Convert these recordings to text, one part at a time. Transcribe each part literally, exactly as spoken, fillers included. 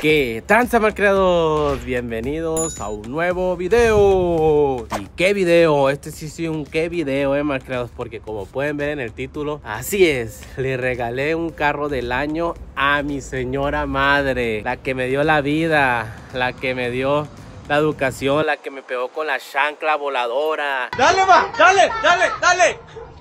¿Qué tranza, malcriados? Bienvenidos a un nuevo video. ¿Y qué video? Este sí sí un qué video, eh, malcriados, porque como pueden ver en el título, así es, le regalé un carro del año a mi señora madre, la que me dio la vida, la que me dio la educación, la que me pegó con la chancla voladora. ¡Dale, va! ¡Dale, dale, dale!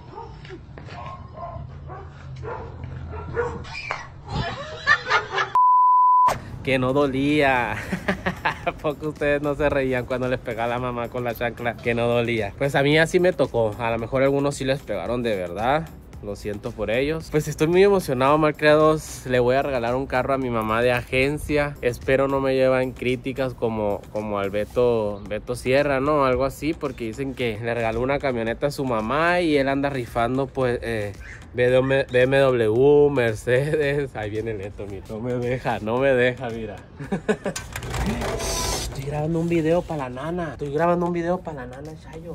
Que no dolía. ¿A poco ustedes no se reían cuando les pegaba la mamá con la chancla? Que no dolía. Pues a mí así me tocó. A lo mejor algunos sí les pegaron de verdad. Lo siento por ellos. Pues estoy muy emocionado, malcriados. Le voy a regalar un carro a mi mamá de agencia. Espero no me lleven críticas como, como al Beto, Beto Sierra, ¿no? Algo así, porque dicen que le regaló una camioneta a su mamá y él anda rifando, pues, eh, B M W, Mercedes. Ahí viene el Neto, mira. No me deja, no me deja, mira. Estoy grabando un video para la nana. Estoy grabando un video para la nana, Chayo.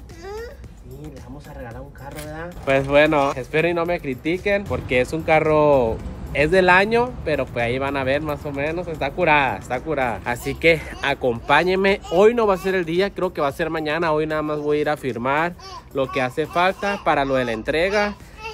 Sí, le vamos a regalar un carro, ¿verdad? Pues bueno, espero y no me critiquen, porque es un carro, es del año, pero pues ahí van a ver más o menos. Está curada, está curada. Así que acompáñenme. Hoy no va a ser el día, creo que va a ser mañana. Hoy nada más voy a ir a firmar lo que hace falta para lo de la entrega.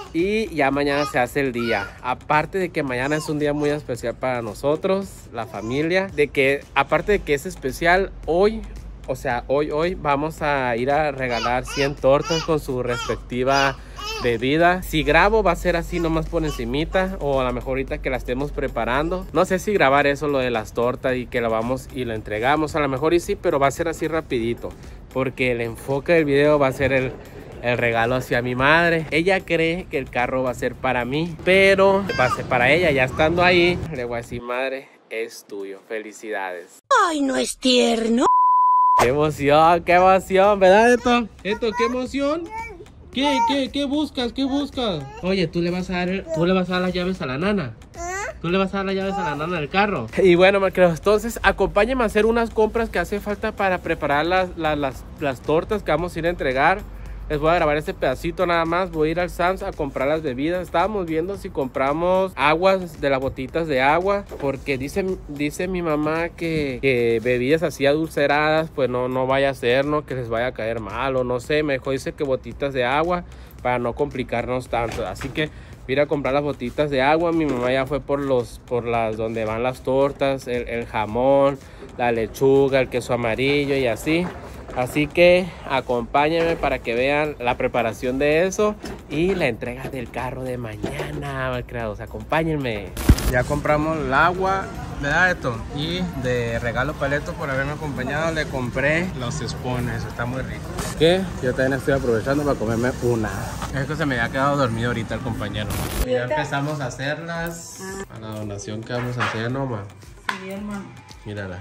Y ya mañana se hace el día. Aparte de que mañana es un día muy especial para nosotros, la familia. De que, aparte de que es especial, hoy, o sea, hoy, hoy vamos a ir a regalar cien tortas con su respectiva bebida. Si grabo va a ser así nomás por encimita, o a lo mejor ahorita que la estemos preparando. No sé si grabar eso, lo de las tortas, y que lo vamos y lo entregamos. A lo mejor y sí, pero va a ser así rapidito. Porque el enfoque del video va a ser el... el regalo hacia mi madre. Ella cree que el carro va a ser para mí, pero va a ser para ella. Ya estando ahí, le voy a decir, madre, es tuyo. Felicidades. Ay, ¿no es tierno? Qué emoción, qué emoción, ¿verdad, Eto? Eto, qué emoción. ¿Qué, qué, qué buscas? ¿Qué buscas? Oye, tú le vas a dar, tú le vas a dar las llaves a la nana. Tú le vas a dar las llaves a la nana del carro. Y bueno, malcriados, entonces acompáñenme a hacer unas compras que hace falta para preparar las, las, las, las tortas que vamos a ir a entregar. Les voy a grabar este pedacito nada más. Voy a ir al Sam's a comprar las bebidas. Estábamos viendo si compramos aguas de las botitas de agua, porque dice, dice mi mamá que, que bebidas así adulteradas pues no, no vaya a ser, ¿no? Que les vaya a caer mal o no sé. Mejor dice que botitas de agua para no complicarnos tanto. Así que voy a ir a comprar las botitas de agua. Mi mamá ya fue por los por las donde van las tortas, el, el jamón, la lechuga, el queso amarillo y así. Así que acompáñenme para que vean la preparación de eso y la entrega del carro de mañana, malcriados. Acompáñenme. Ya compramos el agua, ¿verdad, Esto? Y de regalo para Esto, por haberme acompañado, le compré los espones. Está muy rico. ¿Qué? Yo también estoy aprovechando para comerme una. Es que se me había quedado dormido ahorita el compañero. Ya empezamos a hacerlas. A la donación que vamos a hacer, ¿no, ma? Sí, hermano. Mírala.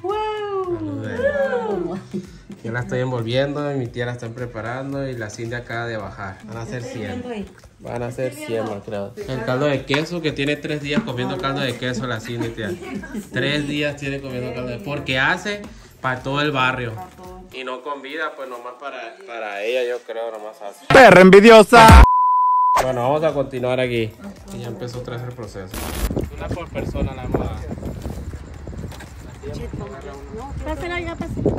Wow. Wow. Yo la estoy envolviendo y mi tía la está preparando y la Cindy acaba de bajar. Van a ser cien. Van a ser cien, creo. El caldo de queso, que tiene tres días comiendo caldo de queso la Cindy, tía. Tres días tiene comiendo caldo de queso. Porque hace para todo el barrio. Y no con vida, pues nomás para, para ella, yo creo, nomás hace. ¡Perra envidiosa! Bueno, vamos a continuar aquí. Y ya empezó otra vez el proceso. Una por persona la moda. No, pásala ya, pásala.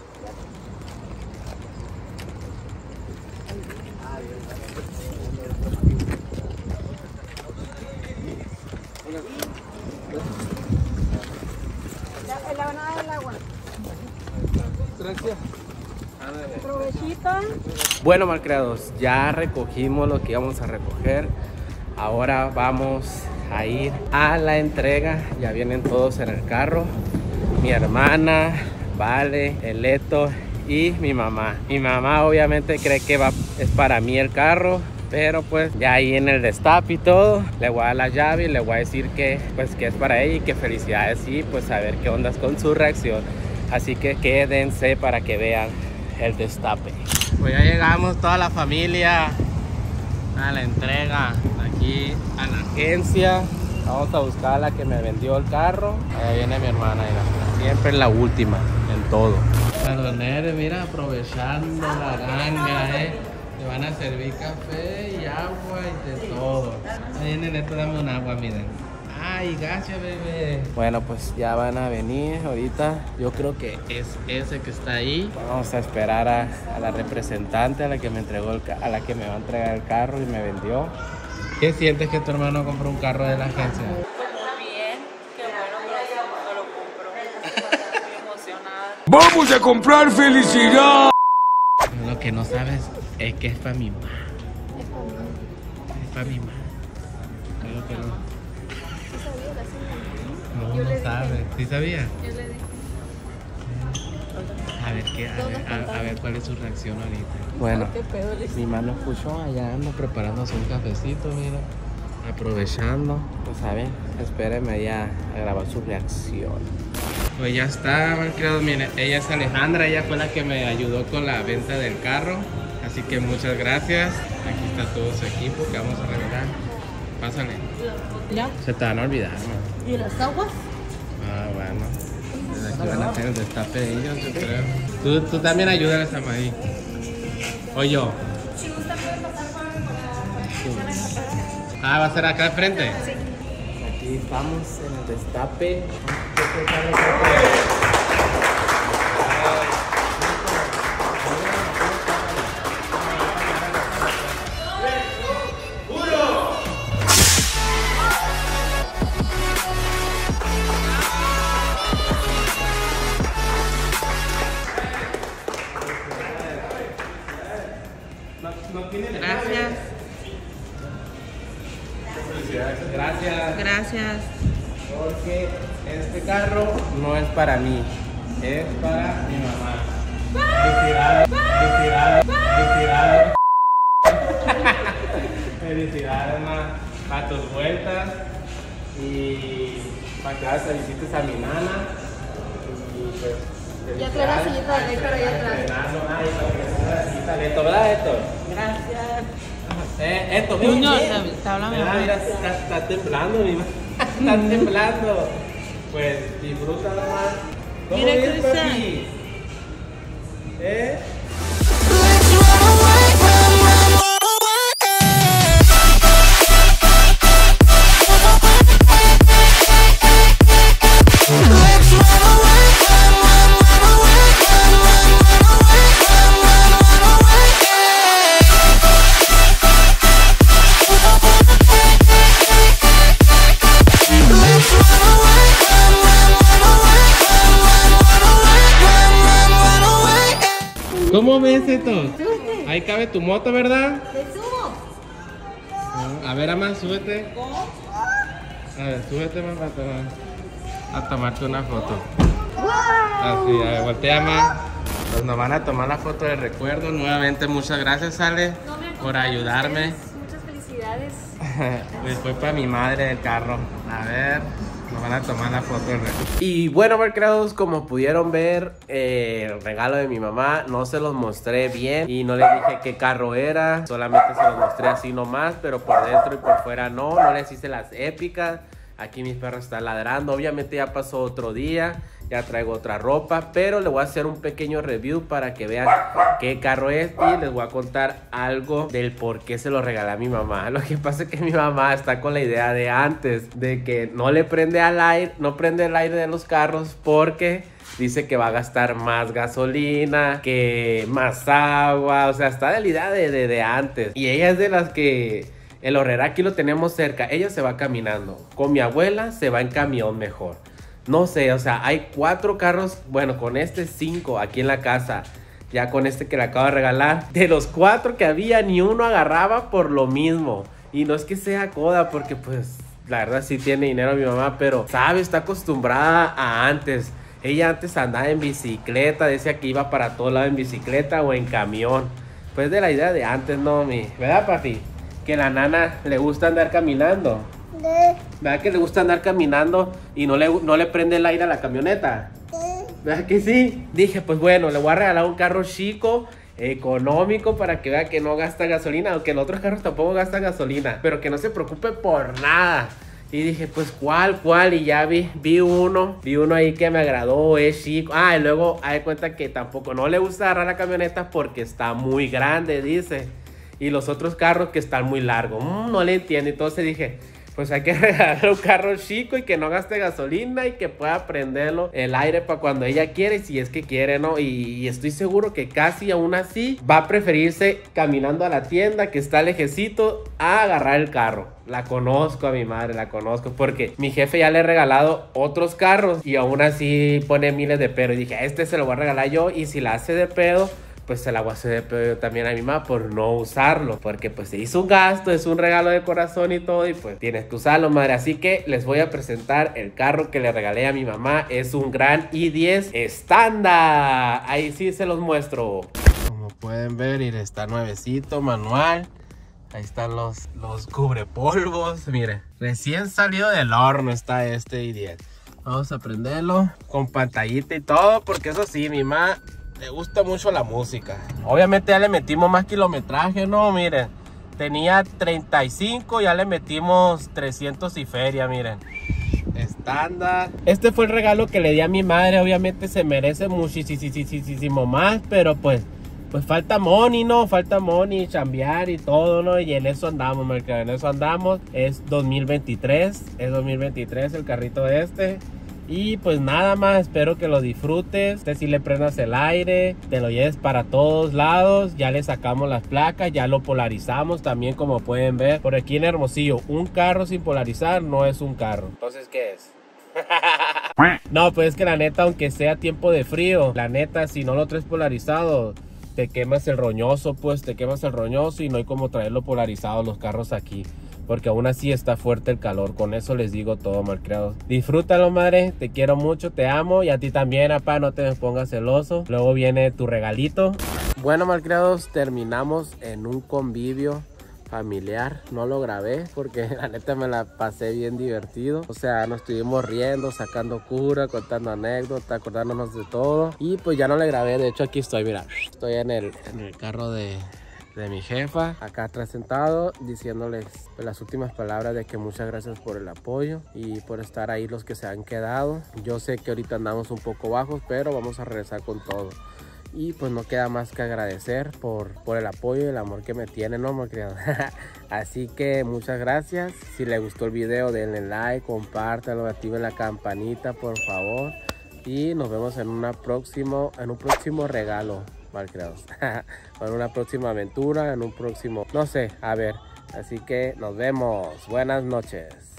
La banana del agua. Gracias. Provechito. Bueno, malcriados, ya recogimos lo que íbamos a recoger. Ahora vamos a ir a la entrega. Ya vienen todos en el carro. Mi hermana, Vale, el Eto y mi mamá. Mi mamá obviamente cree que va, es para mí el carro, pero pues ya ahí en el destape y todo, le voy a dar la llave y le voy a decir que pues que es para ella y que felicidades, y pues a ver qué ondas con su reacción. Así que quédense para que vean el destape. Pues ya llegamos toda la familia a la entrega aquí a la agencia. Vamos a buscar a la que me vendió el carro. Ahí viene mi hermana, mira. Siempre la última en todo. Perdonere, mira, aprovechando la ganga, eh. Te van a servir café y agua y de todo. Ahí viene Neto, dame un agua, miren. Ay, gracias, bebé. Bueno, pues ya van a venir ahorita. Yo creo que es ese que está ahí. Vamos a esperar a, a la representante, a la que me entregó el, a la que me va a entregar el carro y me vendió. ¿Qué sientes que tu hermano compró un carro de la agencia? Muy bien, qué bueno que no lo compro. Estoy emocionada. ¡Vamos a comprar felicidad! Lo que no sabes es que es para mi mamá. Es para mi mamá. Claro que no. No, no sabe. ¿Sí sabía? Yo le dije. A ver, qué, a, ver, a, a ver cuál es su reacción ahorita. Bueno, ¿Qué pedo le mi mano escuchó allá, ando preparándose un cafecito, mira. Aprovechando. Pues a ver, espérenme allá a grabar su reacción. Pues ya está, malcriados. Miren, ella es Alejandra, ella fue la que me ayudó con la venta del carro. Así que muchas gracias. Aquí está todo su equipo que vamos a regalar. Pásale. ¿Ya? Se te van a olvidar, ¿no? ¿Y las aguas? Ah, bueno. Desde aquí van a hacer el destape de ellos, yo creo. Tú, tú también ayúdales a Maí. O yo. Ah, ¿va a ser acá al frente? Sí. Aquí estamos en el destape. Gracias. Gracias. Gracias. Porque este carro no es para mí, es para mi mamá. Felicidades, felicidades, felicidades. Felicidades, ma, a tus vueltas y para que vas a visites a mi nana. Y pues, Ya trae la sillita de Héctor ahí atrás. Ay, la sillita de Héctor, ¿verdad, Héctor? Gracias. Eh, Héctor, ven, Niño, ven. está hablando. Mira, mira, está, está temblando, mi mamá. Está temblando. Pues disfruta nomás. ¿Cómo Mira, ves, Cristian. papi? ¿Eh? ¿Cómo ves esto? Ahí cabe tu moto, ¿verdad? ¿Te subo? A ver, Ama, súbete. A ver, súbete, mamá, para tomar, a tomarte una foto. Así, a ver, voltea, Ama. Pues nos van a tomar la foto de recuerdo. Nuevamente, muchas gracias, Ale, por ayudarme. Muchas felicidades. Pues fue para mi madre el carro. A ver, nos van a tomar la foto del recuerdo. Y bueno, malcriados, como pudieron ver, eh, el regalo de mi mamá no se los mostré bien y no les dije qué carro era. Solamente se los mostré así nomás, pero por dentro y por fuera no. No les hice las épicas. Aquí mis perros están ladrando. Obviamente ya pasó otro día. Ya traigo otra ropa, pero le voy a hacer un pequeño review para que vean qué carro es y les voy a contar algo del por qué se lo regalé a mi mamá. Lo que pasa es que mi mamá está con la idea de antes, de que no le prende al aire, no prende el aire de los carros porque dice que va a gastar más gasolina, que más agua, o sea, está de la idea de, de, de antes. Y ella es de las que el Horrera aquí lo tenemos cerca, ella se va caminando, con mi abuela se va en camión mejor. No sé, o sea, hay cuatro carros, bueno, con este cinco aquí en la casa, ya con este que le acabo de regalar. De los cuatro que había, ni uno agarraba por lo mismo. Y no es que sea coda, porque pues, la verdad sí tiene dinero mi mamá, pero, ¿sabe? Está acostumbrada a antes. Ella antes andaba en bicicleta, decía que iba para todo lado en bicicleta o en camión. Pues de la idea de antes, no, mi, ¿verdad, papi? Que la nana le gusta andar caminando. ¿Verdad que le gusta andar caminando y no le, no le prende el aire a la camioneta? ¿Verdad que sí? Dije, pues bueno, le voy a regalar un carro chico, económico, para que vea que no gasta gasolina, aunque los otros carros tampoco gastan gasolina, pero que no se preocupe por nada. Y dije, pues, ¿cuál, cuál? Y ya vi, vi uno, vi uno ahí que me agradó, es chico. Ah, y luego, hay cuenta que tampoco no le gusta agarrar la camioneta porque está muy grande, dice. Y los otros carros que están muy largos, mmm, no le entiendo. Entonces dije, pues hay que regalarle un carro chico y que no gaste gasolina y que pueda prenderlo el aire para cuando ella quiere, si es que quiere, ¿no? Y, y estoy seguro que casi aún así va a preferirse caminando a la tienda que está lejecito a agarrar el carro. La conozco a mi madre, la conozco, porque mi jefe ya le he regalado otros carros y aún así pone miles de pedos. Y dije, a este se lo voy a regalar yo, y si la hace de pedo, pues se la voy a hacer de pedo yo también a mi mamá por no usarlo, porque pues se hizo un gasto, es un regalo de corazón y todo, y pues tienes que usarlo, madre. Así que les voy a presentar el carro que le regalé a mi mamá. Es un Gran i diez estándar. Ahí sí se los muestro. Como pueden ver, está nuevecito, manual. Ahí están los, los cubrepolvos. Miren, recién salido del horno está este i diez. Vamos a prenderlo con pantallita y todo, porque eso sí, mi mamá le gusta mucho la música. Obviamente ya le metimos más kilometraje, ¿no? Miren, tenía treinta y cinco, ya le metimos trescientos y feria, miren. Estándar. Este fue el regalo que le di a mi madre. Obviamente se merece muchísimo más, pero pues Pues falta money, ¿no? Falta money, chambear y todo, ¿no? Y en eso andamos, mercado, en eso andamos. Es dos mil veintitrés, es dos mil veintitrés el carrito este. Y pues nada más, espero que lo disfrutes. Este sí le prendas el aire, te lo lleves para todos lados. Ya le sacamos las placas, ya lo polarizamos también, como pueden ver. Por aquí en Hermosillo, un carro sin polarizar no es un carro. Entonces, ¿qué es? No, pues es que la neta, aunque sea tiempo de frío, la neta, si no lo traes polarizado, te quemas el roñoso, pues te quemas el roñoso y no hay como traerlo polarizado los carros aquí, porque aún así está fuerte el calor. Con eso les digo todo, malcriados. Disfrútalo, madre, te quiero mucho, te amo, y a ti también, papá, no te me pongas celoso. Luego viene tu regalito. Bueno, malcriados, terminamos en un convivio familiar. No lo grabé porque la neta me la pasé bien divertido. O sea, nos estuvimos riendo, sacando cura, contando anécdotas, acordándonos de todo. Y pues ya no le grabé. De hecho, aquí estoy, mira, estoy en el, en el carro de, de mi jefa, acá atrás sentado, diciéndoles pues, las últimas palabras de que muchas gracias por el apoyo y por estar ahí los que se han quedado. Yo sé que ahorita andamos un poco bajos, pero vamos a regresar con todo. Y pues no queda más que agradecer por, por el apoyo y el amor que me tienen, ¿no, malcriado? Así que muchas gracias. Si les gustó el video, denle like, compártanlo, activen la campanita, por favor. Y nos vemos en, una próximo, en un próximo regalo, malcriados. En una próxima aventura, en un próximo, no sé, a ver. Así que nos vemos. Buenas noches.